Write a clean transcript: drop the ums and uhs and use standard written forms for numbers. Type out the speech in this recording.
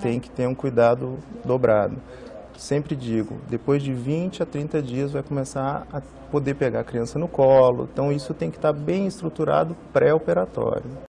tem que ter um cuidado dobrado. Sempre digo, depois de 20 a 30 dias vai começar a poder pegar a criança no colo, então isso tem que estar bem estruturado pré-operatório.